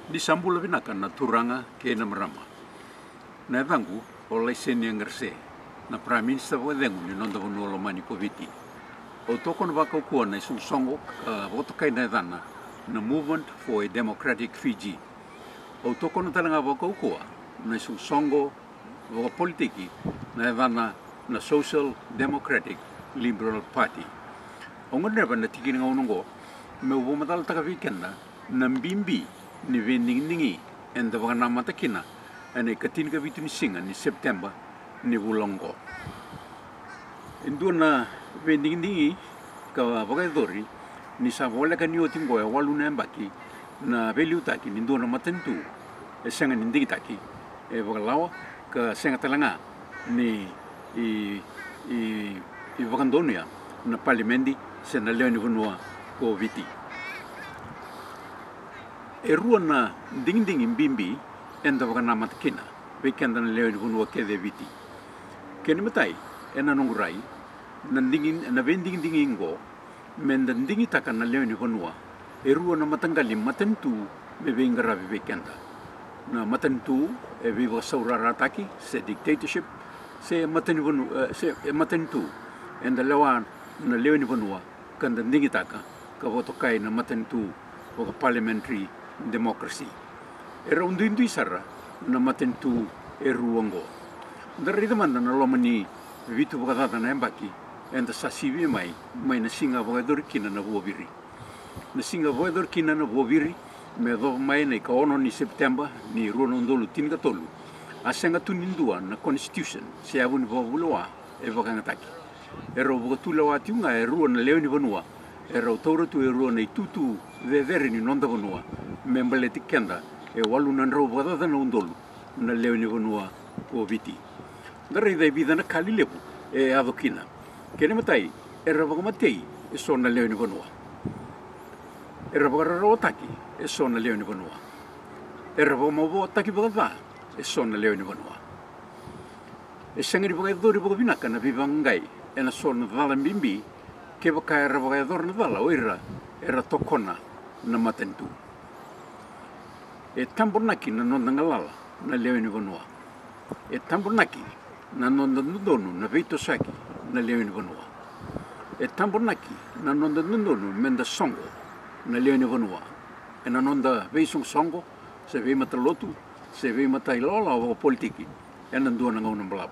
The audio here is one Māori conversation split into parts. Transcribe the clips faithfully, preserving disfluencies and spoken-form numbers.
Di sambula vinaka na turanga ke na marama. Na evangu o laiseni angarse na Prime Minister wa dengu ni nonda vunu o mani koviti. O toko na waka ukua na isung songo ka votokai na edana na Movement for a Democratic Fiji. O toko na talanga waka ukua na isung songo waka politiki na edana na Social Democratic Liberal Party. O ngoneva na tiki nga unongo me ubo madala taka vikenda na mbimbi ni vending-ningi en da waka matakina ane katin ka vitu ni singa ni September ni bulongo. Indua na vending-ningi ka waka dori ni sa wala ka ni otingo ya walu na mbaki na veliu taki ni indua na matentu e senga ni ndigi taki e waka lawa ka senga talanga ni i i i waka ndonia na parliamendi se na leo ni vunua ko viti. E rua na ding-ding mbimbi enda waka na matakina wekenda na leo ni vunua kede viti. Kene matai ena nongurai na dingin na vending-ding ingo menda dingi taka na leo ni vunua e rua na matangali matentu me vengara wekenda. Na matentu e viva saurara taki se Dictatorship se maten vunua se matentu enda lewa na leo ni vunua kanda dingi taka ka votokai na matentu waka parliamentary democracy. E raundu indu isara na matentu e ruango. Dari demanda na lomani vitu wakadata na embaki enda sasivi mai mai na singa wakadori kina na vuoviri. Na singa wakadori kina na vuoviri me do mai na ka ono ni September ni ruanondolu tinga tolu. Asenga tunindua na constitution se avu ni vuovuloa e wakangataki. E rau wakatula watiunga e rua na leo ni vanua. E rau tauratu e rua na itutu veveri ni nonda vanua. Membale tikenda e walu na rau wakadata na undolu na leo ni vanua o viti. Dari dai vida na kali lepu e adokina. Kene matai e rau wakamatei e so na leo ni vanua. E rau wakararo taki e so na leo ni vanua. E rau wakamavo taki wakadha e so na leo ni vanua. E sangari wakadori wakavinaka na vivangai e na so na dhala mbimbi ke waka e rau wakadori na dhala oira e ra tokona na matentu. E tambornaki na nonda ngalala na leo ni vanua. E tambornaki na nonda nundonu na veitosaki na leo ni vanua. E tambornaki na nonda nundonu menda songo na leo ni vanua. E na nonda veisong songo se vei matalotu se vei matailola o politiki e na ndua na ngauna mbalapu.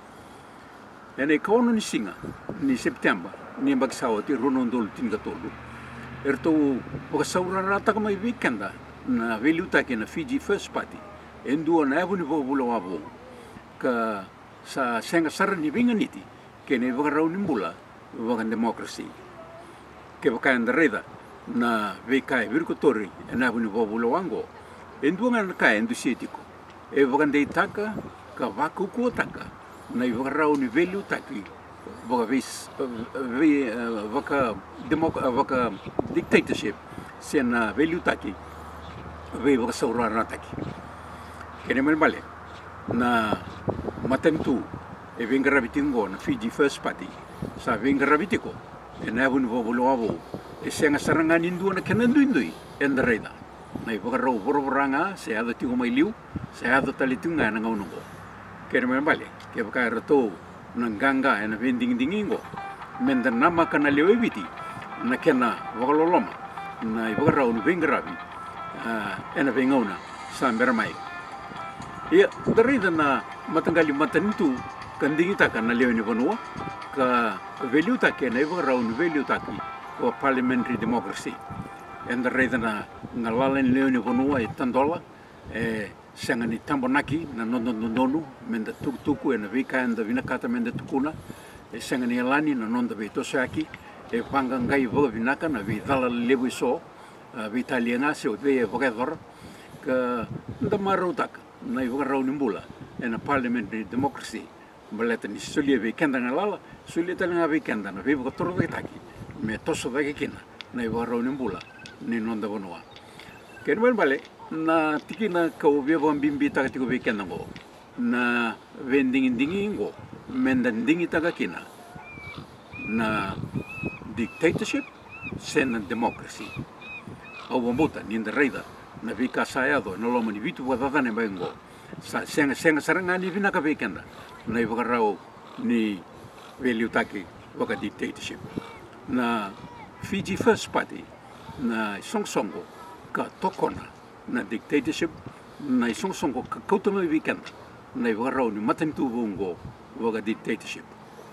E nei kaono ni singa ni September ni mbaksawa ti ronondolu tinga tolu. E rtou wakasaurara taka mai weekenda na veliu taki na Fiji First Party e ndua na evu ni vavula wavo ka sa senga sara ni vinga niti ke ne wakarau ni mbula waka democracy ke waka andareda na vekai virkotori e na evu ni vavula wango e ndua ngana kai endu sietiko e waka ndei taka ka waka ukua taka na i wakarau ni veliu taki waka vis waka waka dictatorship se na veliu taki vei waka saurara taki. Kene malbale na matentu e vengarabitigo na Fiji First Party sa vengarabitiko e na evu ni vavula wavo e senga sarangani indua na kenanduindui e ndareda. Na i wakarau vorovoranga se ado tigo mai liu se ado talitunga na ngaunongo. Kene malbale ke waka rato na ganga e na vending-dingingo menda nama kana leo e viti na kena wakaloloma na i wakarau ni vengarabi e na vengauna sa meramai. Ia, dari na matanggali matantu kandingi taka na leo ni vanua ka veliu taki na iwa rau ni veliu taki o parliamentary democracy. E dari na ngalala ni leo ni vanua e tandola e sanga ni tambonaki na nondondondonu menda tukutuku e na vika enda vinakata menda tukuna e sanga ni alani na nonda veitosaki e pangangai voga vinaka na vidala lebu iso vitalianga se o vei e vakadora ka ndamarau taka na i wakarau ni mbula e na parliamentary democracy maleta ni sulia weekenda ngalala sulia talanga weekenda na vei wakatoro dake taki me toso dake kina na i wakarau ni mbula ni nonda vanua. Kene malbale na tiki na kau viava mbimbi taka tiko weekenda ngo na vending-dingi ngo menda dingi taka kina na dictatorship se na democracy. Au wambuta ni nda reida na vika saeado na loma ni vitu wa dadane bengo sa senga senga saranga ni vina ka vekenda na iwakarao ni value taki waka dictatorship na Fiji First Party na songsongo ka tokona na dictatorship na songsongo ka kautama vekenda na iwakarao ni matantu bongo waka dictatorship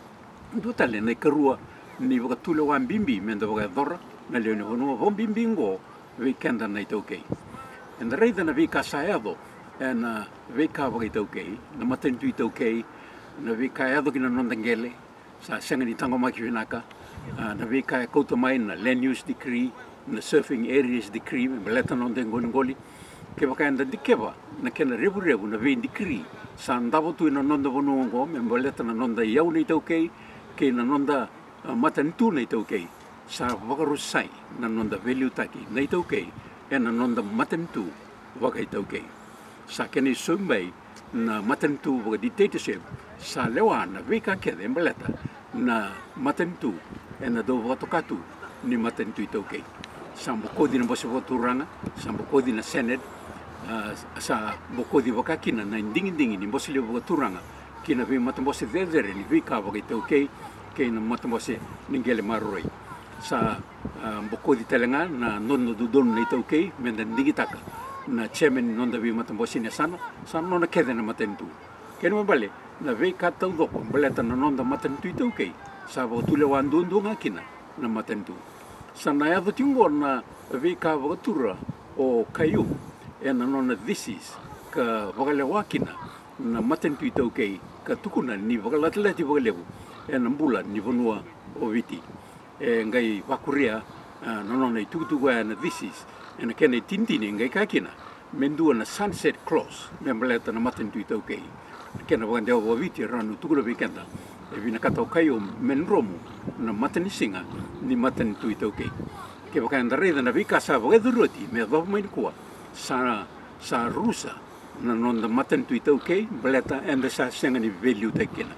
dutale na karua ni waka tule wan bimbi menda waka dora na leo ni hono hom bimbingo vekenda na itokei and the reason na vika saeado and uh, vika waka itokei na matantu itokei na vika eado kina nondangele sa senga ni tango maki vinaka uh, na vika kouta mai na land use decree na surfing areas decree meleta nondengoli ngoli ke waka enda dikeva na kena rebu rebu na vin decree sa ndavo tu ina nonda vonu ngo me meleta na nonda iau ni itokei ke na nonda uh, matantu na itokei sa waka rusai na nonda value taki na itokei e na nonda matantu waka itokei sa kena isumbai na matantu waka dictatorship sa lewa na vika kede mbeleta na matantu e na do waka tokatu ni matantu itokei sa mbokodi na bosi voturanga sa mbokodi na senate uh, sa mbokodi waka kina na indingi dingi ni bosi le waka turanga kina vi matambosi zezere ni vika waka itokei ke na matambosi ningele maroi sa uh, mbokodi telenga na nono dudon na itokei menda ndingi taka na chairman nonda vi matambosi ne sana sa nona kede na matantu kena mabale na vika tau doko mbeleta na nonda matantu itokei sa votule wan dundunga kina na matantu sa na yado tingo na vika vakatura o kayu e na nona this is ka vakale wakina na matantu itokei ka tukuna ni vakalatleti vakalevu e na mbula ni vonua o viti e ngai wakuria uh, no no nei tukutuku na this is and kena tintini ngai kakina mendua na sunset clause me meleta na matantu itokei kena wande o viti ranu tukula vikenda e vina kata kai o menromu na matani singa ni matantu itokei ke wakanda reda na vika sa vagaduroti me va mai kwa sa sa rusa na nonda matantu itokei meleta and sa senga ni value takena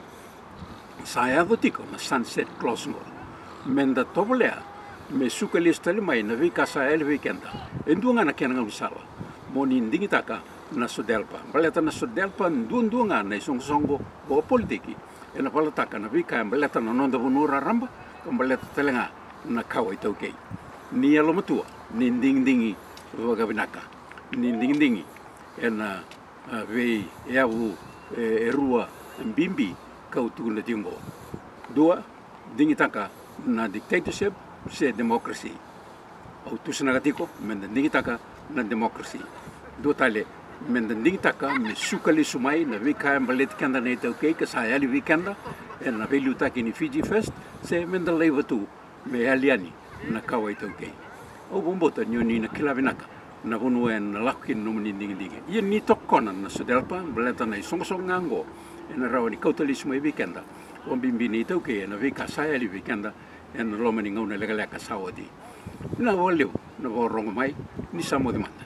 sa ya votiko na sunset clause ngo menda tobolea me suka lista le mai na vika sa el weekenda endunga na kena ngusala moni ndingi taka na sodelpa baleta na sodelpa ndundunga na songsongo bo politiki ena palataka na vika baleta na nonda vonura ramba baleta telenga na kawai tokei ni alo matua ni nding dingi waga binaka ni nding dingi ena ve yavu erua mbimbi kautu na tingo dua dingi taka na dictatorship se democracy au tusanagatiko menda ndingi taka na democracy do tale menda ndingi taka me sukali sumai na vika mbalet kanda na itokei ka sa yali vikenda e na value taki ni Fiji First se menda leiva tu me aliani na kawa itokei au bombota nyoni na kilavinaka na vonu en na lakin no mni ndingi ndingi ye ni tokkona na sodelpa mbaleta na isongasonga ngo e na rawani kautali sumai vikenda o bimbini itokei na vika sa yali vikenda en lomani ngauna lega lega sawadi na voleu na vorongo mai ni samodi man